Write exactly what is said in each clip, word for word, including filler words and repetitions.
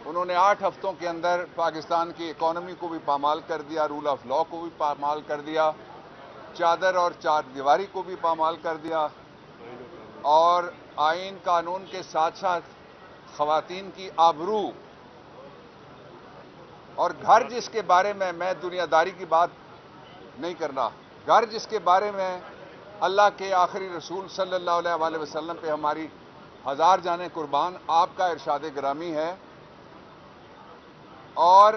انہوں نے آٹھ ہفتوں کے اندر پاکستان کی اکانومی کو بھی پامال کر دیا، رول آف لا کو بھی پامال کر دیا، چادر اور چار دیواری کو بھی پامال کر دیا، اور آئین قانون کے ساتھ ساتھ خواتین کی آبرو اور گھر جس کے بارے میں میں دنیا داری کی بات نہیں کرنا، گھر جس کے بارے میں اللہ کے آخری رسول صلی اللہ علیہ وآلہ وسلم پہ ہماری ہزار جانیں قربان، آپ کا ارشاد گرامی ہے، اور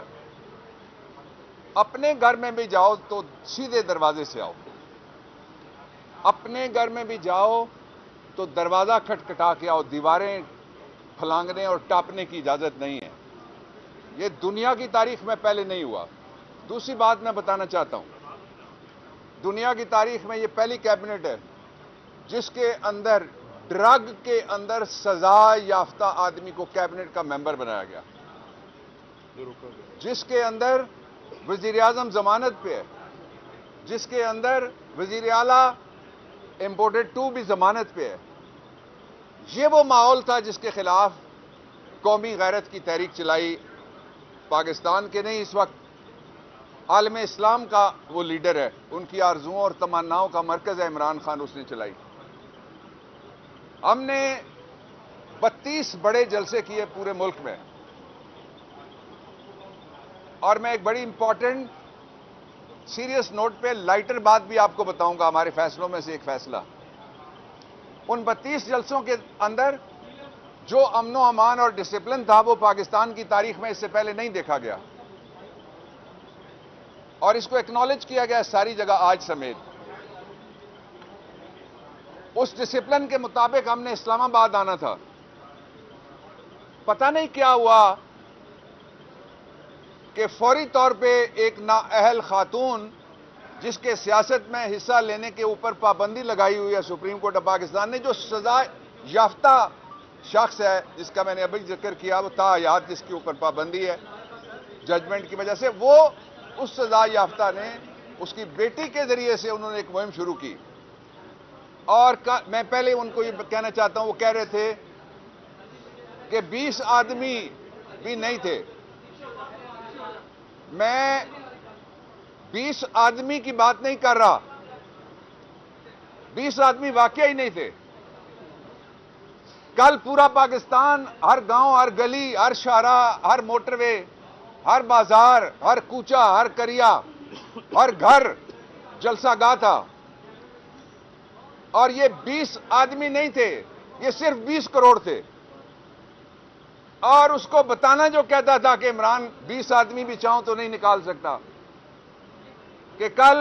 اپنے گھر میں بھی جاؤ تو سیدھے دروازے سے آؤ، اپنے گھر میں بھی جاؤ تو دروازہ کھٹکھٹا کے آؤ، دیواریں پھلانگنے اور ٹاپنے کی اجازت نہیں ہے۔ یہ دنیا کی تاریخ میں پہلے نہیں ہوا۔ دوسری بات میں بتانا چاہتا ہوں، دنیا کی تاریخ میں یہ پہلی کیبنٹ ہے جس کے اندر ڈرگ کے اندر سزا یافتہ آدمی کو کیبنٹ کا ممبر بنایا گیا، جس کے اندر وزیر اعظم ضمانت پہ ہے، جس کے اندر وزیر اعلیٰ امپورٹڈ ٹو بھی ضمانت پہ ہے۔ یہ وہ ماحول تھا جس کے خلاف قومی غیرت کی تحریک چلائی، پاکستان کے نہیں، اس وقت عالم اسلام کا وہ لیڈر ہے، ان کی آرزوؤں اور تمناؤں کا مرکز ہے عمران خان، اس نے چلائی۔ ہم نے بتیس بڑے جلسے کیے پورے ملک میں، اور میں ایک بڑی امپورٹنٹ سیریس نوٹ پہ لائٹر بات بھی آپ کو بتاؤں گا، ہمارے فیصلوں میں سے ایک فیصلہ، ان بتیس جلسوں کے اندر جو امن و امان اور ڈسپلن تھا وہ پاکستان کی تاریخ میں اس سے پہلے نہیں دیکھا گیا، اور اس کو ایکنالج کیا گیا ساری جگہ آج سمیت۔ اس ڈسپلن کے مطابق ہم نے اسلام آباد آنا تھا، پتہ نہیں کیا ہوا کہ فوری طور پہ ایک نااہل خاتون جس کے سیاست میں حصہ لینے کے اوپر پابندی لگائی ہوئی ہے سپریم کورٹ آف پاکستان نے، جو سزا یافتہ شخص ہے جس کا میں نے ابھی ذکر کیا، وہ تاحیات جس کے اوپر پابندی ہے ججمنٹ کی وجہ سے، وہ اس سزا یافتہ نے اس کی بیٹی کے ذریعے سے انہوں نے ایک مہم شروع کی، اور میں پہلے ان کو یہ کہنا چاہتا ہوں، وہ کہہ رہے تھے کہ بیس آدمی بھی نہیں تھے۔ میں بیس آدمی کی بات نہیں کر رہا، بیس آدمی واقعہ ہی نہیں تھے۔ کل پورا پاکستان، ہر گاؤں، ہر گلی، ہر شاہراہ، ہر موٹر وے، ہر بازار، ہر کوچہ، ہر کریا، ہر گھر جلسہ گاہ تھا، اور یہ بیس آدمی نہیں تھے، یہ صرف بیس کروڑ تھے۔ اور اس کو بتانا جو کہتا تھا کہ عمران بیس آدمی بھی چاہوں تو نہیں نکال سکتا، کہ کل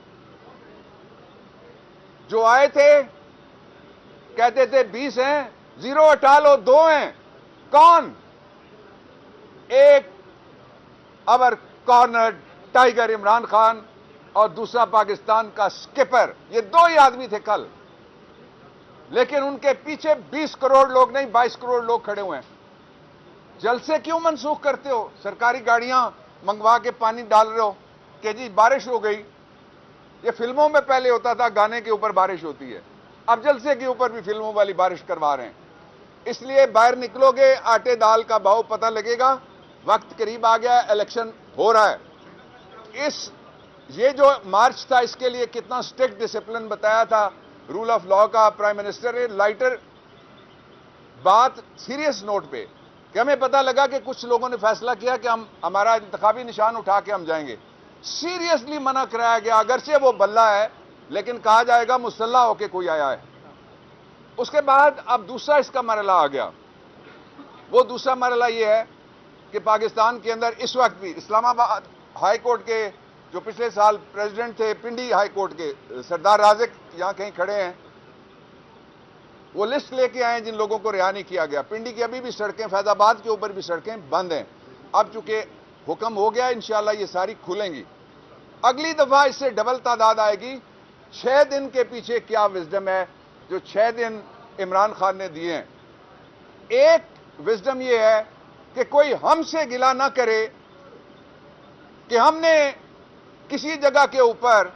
جو آئے تھے کہتے تھے بیس ہیں، زیرو ہٹا لو، دو ہیں، کون؟ ایک اور کارنر ٹائیگر عمران خان اور دوسرا پاکستان کا سکپر، یہ دو ہی آدمی تھے کل، لیکن ان کے پیچھے بیس کروڑ لوگ نہیں، بائیس کروڑ لوگ کھڑے ہوئے ہیں۔ جلسے کیوں منسوخ کرتے ہو؟ سرکاری گاڑیاں منگوا کے پانی ڈال رہے ہو کہ جی بارش ہو گئی، یہ فلموں میں پہلے ہوتا تھا گانے کے اوپر بارش ہوتی ہے، اب جلسے کے اوپر بھی فلموں والی بارش کروا رہے ہیں۔ اس لیے باہر نکلو گے آٹے دال کا بھاؤ پتہ لگے گا، وقت قریب آ گیا ہے، الیکشن ہو رہا ہے۔ اس یہ جو مارچ تھا اس کے لیے کتنا سٹرکٹ ڈسپلن بتایا تھا رول آف لا کا پرائم منسٹر نے، لائٹر بات سیریس نوٹ پہ، کہ ہمیں پتہ لگا کہ کچھ لوگوں نے فیصلہ کیا کہ ہم ہمارا انتخابی نشان اٹھا کے ہم جائیں گے، سیریسلی منع کرایا گیا، اگرچہ وہ بلہ ہے لیکن کہا جائے گا مسلح ہو کے کوئی آیا ہے۔ اس کے بعد اب دوسرا اس کا مرحلہ آ گیا، وہ دوسرا مرحلہ یہ ہے کہ پاکستان کے اندر اس وقت بھی اسلام آباد ہائی کورٹ کے جو پچھلے سال پریزیڈنٹ تھے پنڈی ہائی کورٹ کے سردار رازق یہاں کہیں کھڑے ہیں، وہ لسٹ لے کے آئے جن لوگوں کو رہا نہیں کیا گیا۔ پنڈی کی ابھی بھی سڑکیں، فیض آباد کے اوپر بھی سڑکیں بند ہیں، اب چونکہ حکم ہو گیا انشاءاللہ یہ ساری کھلیں گی۔ اگلی دفعہ اس سے ڈبل تعداد آئے گی۔ چھ دن کے پیچھے کیا وزڈم ہے جو چھ دن عمران خان نے دیے ہیں؟ ایک وزڈم یہ ہے کہ کوئی ہم سے گلہ نہ کرے کہ ہم نے کسی جگہ کے اوپر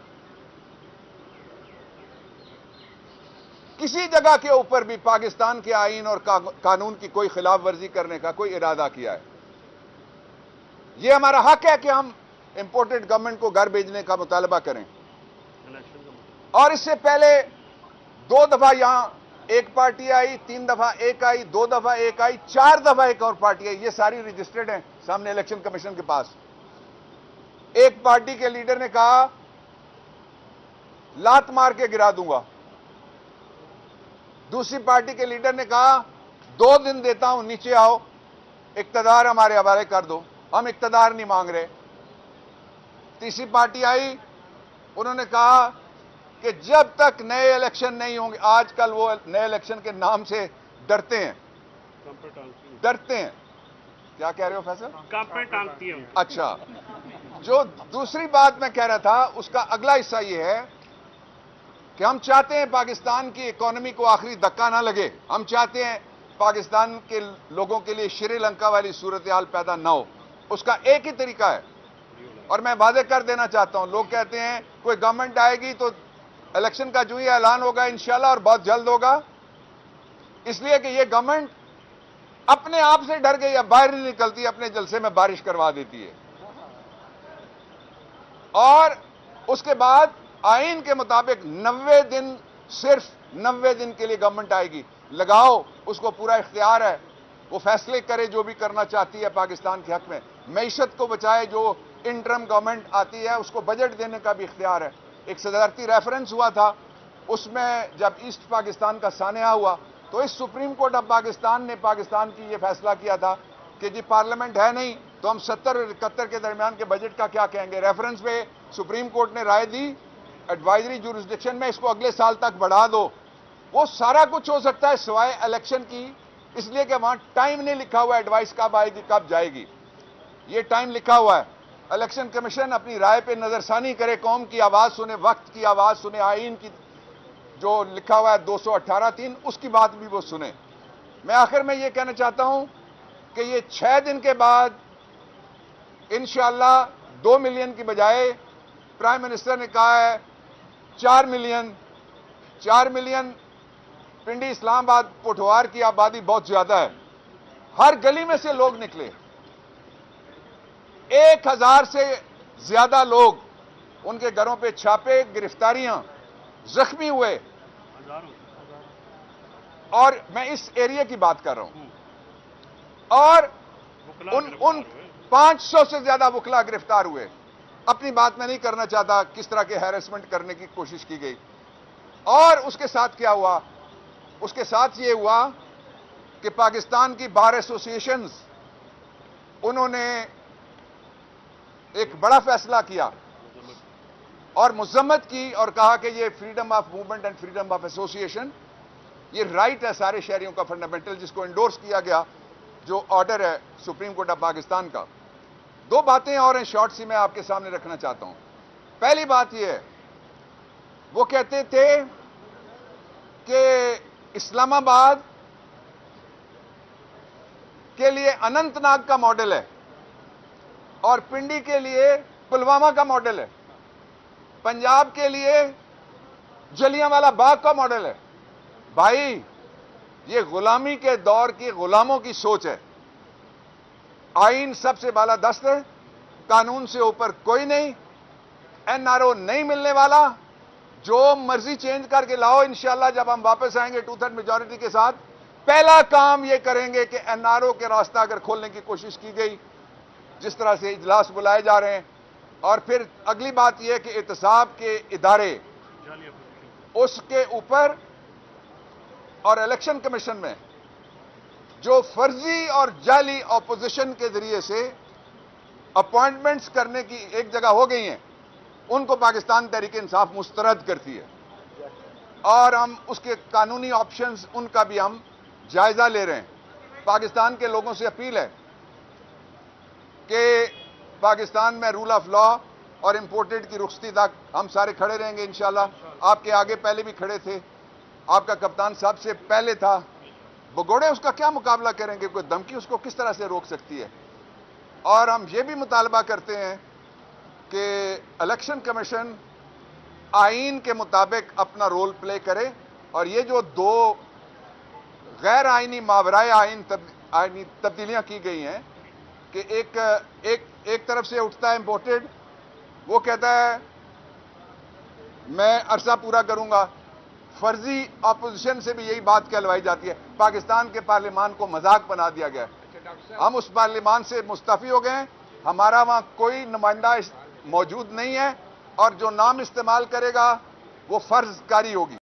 کسی جگہ کے اوپر بھی پاکستان کے آئین اور قانون کی کوئی خلاف ورزی کرنے کا کوئی ارادہ کیا ہے۔ یہ ہمارا حق ہے کہ ہم امپورٹڈ گورنمنٹ کو گھر بھیجنے کا مطالبہ کریں. اور اس سے پہلے دو دفعہ یہاں ایک پارٹی آئی, تین دفعہ ایک آئی, دو دفعہ ایک آئی, چار دفعہ ایک اور پارٹی آئی. یہ ساری رجسٹرڈ ہیں سامنے الیکشن کمیشن کے پاس. ایک پارٹی کے لیڈر نے کہا لات مار کے گرا دوں گا. دوسری پارٹی کے لیڈر نے کہا دو دن دیتا ہوں, نیچے آؤ, اقتدار ہمارے حوالے کر دو, ہم اقتدار نہیں مانگ رہے. تیسری پارٹی آئی, انہوں نے کہا کہ جب تک نئے الیکشن نہیں ہوں گے, آج کل وہ نئے الیکشن کے نام سے ڈرتے ہیں ڈرتے ہیں کیا کہہ رہے ہو فیصل؟ اچھا, جو دوسری بات میں کہہ رہا تھا اس کا اگلا حصہ یہ ہے کہ ہم چاہتے ہیں پاکستان کی اکانومی کو آخری دھکا نہ لگے. ہم چاہتے ہیں پاکستان کے لوگوں کے لیے شری لنکا والی صورتحال پیدا نہ ہو. اس کا ایک ہی طریقہ ہے, اور میں واضح کر دینا چاہتا ہوں. لوگ کہتے ہیں کوئی گورنمنٹ آئے گی تو الیکشن کا جو ہی اعلان ہوگا انشاءاللہ, اور بہت جلد ہوگا, اس لیے کہ یہ گورنمنٹ اپنے آپ سے ڈر گئی, اب باہر نہیں نکلتی, اپنے جلسے میں بارش کروا دیتی ہے. اور اس کے بعد آئین کے مطابق نوے دن, صرف نوے دن کے لیے گورنمنٹ آئے گی. لگاؤ, اس کو پورا اختیار ہے, وہ فیصلے کرے جو بھی کرنا چاہتی ہے پاکستان کے حق میں. معیشت کو بچائے, جو انٹرم گورنمنٹ آتی ہے اس کو بجٹ دینے کا بھی اختیار ہے. ایک صدارتی ریفرنس ہوا تھا, اس میں جب ایسٹ پاکستان کا سانحہ ہوا تو اس سپریم کورٹ آف پاکستان نے پاکستان کی یہ فیصلہ کیا تھا کہ جی پارلیمنٹ ہے نہیں تو ہم ستر اور اکہتر کے درمیان کے بجٹ کا کیا کہیں گے. ریفرنس پہ سپریم کورٹ نے رائے دی ایڈوائزری جورسڈکشن میں, اس کو اگلے سال تک بڑھا دو. وہ سارا کچھ ہو سکتا ہے سوائے الیکشن کی, اس لیے کہ وہاں ٹائم نہیں لکھا ہوا ایڈوائس کب آئے گی کب جائے گی. یہ ٹائم لکھا ہوا ہے. الیکشن کمیشن اپنی رائے پہ نظر ثانی کرے, قوم کی آواز سنے, وقت کی آواز سنے, آئین کی جو لکھا ہوا ہے دو سو اٹھارہ تین, اس کی بات بھی وہ سنے. میں آخر میں یہ کہنا چاہتا ہوں کہ یہ چھ دن کے بعد انشاءاللہ دو ملین کی بجائے پرائم منسٹر نے کہا ہے چار ملین چار ملین پنڈی, اسلام آباد, پوٹھوار کی آبادی بہت زیادہ ہے. ہر گلی میں سے لوگ نکلے, ایک ہزار سے زیادہ لوگ, ان کے گھروں پہ چھاپے, گرفتاریاں, زخمی ہوئے. اور میں اس ایریا کی بات کر رہا ہوں. اور ان ان پانچ سو سے زیادہ وکلا گرفتار ہوئے. اپنی بات میں نہیں کرنا چاہتا کس طرح کے ہیرسمنٹ کرنے کی کوشش کی گئی. اور اس کے ساتھ کیا ہوا؟ اس کے ساتھ یہ ہوا کہ پاکستان کی بار ایسوسی ایشنز, انہوں نے ایک بڑا فیصلہ کیا اور مذمت کی اور کہا کہ یہ freedom of movement and freedom of association, یہ رائٹ ہے سارے شہریوں کا فنڈامنٹل, جس کو انڈورس کیا گیا, جو آرڈر ہے سپریم کورٹ آف پاکستان کا. دو باتیں اور ہیں شارٹ سی میں آپ کے سامنے رکھنا چاہتا ہوں. پہلی بات یہ ہے, وہ کہتے تھے کہ اسلام آباد کے لیے اننت ناگ کا ماڈل ہے اور پنڈی کے لیے پلوامہ کا ماڈل ہے, پنجاب کے لیے جلیانوالہ باغ کا ماڈل ہے. بھائی, یہ غلامی کے دور کی غلاموں کی سوچ ہے. آئین سب سے بالا دست ہے, قانون سے اوپر کوئی نہیں, این آر او نہیں ملنے والا, جو مرضی چینج کر کے لاؤ. انشاءاللہ جب ہم واپس آئیں گے ٹو تھرڈ میجورٹی کے ساتھ, پہلا کام یہ کریں گے کہ این آر او کے راستہ اگر کھولنے کی کوشش کی گئی, جس طرح سے اجلاس بلائے جا رہے ہیں, اور پھر اگلی بات یہ کہ احتساب کے ادارے اس کے اوپر, اور الیکشن کمیشن میں جو فرضی اور جعلی اپوزیشن کے ذریعے سے اپوائنٹمنٹس کرنے کی ایک جگہ ہو گئی ہیں, ان کو پاکستان تحریک انصاف مسترد کرتی ہے. اور ہم اس کے قانونی آپشنز, ان کا بھی ہم جائزہ لے رہے ہیں. پاکستان کے لوگوں سے اپیل ہے کہ پاکستان میں رول آف لا اور امپورٹڈ کی رخصتی تک ہم سارے کھڑے رہیں گے انشاءاللہ. آپ کے آگے پہلے بھی کھڑے تھے, آپ کا کپتان صاحب سے پہلے تھا. بگوڑے اس کا کیا مقابلہ کریں گے, کوئی دھمکی اس کو کس طرح سے روک سکتی ہے. اور ہم یہ بھی مطالبہ کرتے ہیں کہ الیکشن کمیشن آئین کے مطابق اپنا رول پلے کرے, اور یہ جو دو غیر آئینی ماورائے آئین آئینی تبدیلیاں کی گئی ہیں, کہ ایک ایک ایک طرف سے اٹھتا ہے امپورٹڈ، وہ کہتا ہے میں عرصہ پورا کروں گا. فرضی اپوزیشن سے بھی یہی بات کہلوائی جاتی ہے. پاکستان کے پارلیمان کو مذاق بنا دیا گیا ہے. ہم اس پارلیمان سے مستعفی ہو گئے ہیں. ہمارا وہاں کوئی نمائندہ موجود نہیں ہے، اور جو نام استعمال کرے گا وہ فرض کاری ہوگی.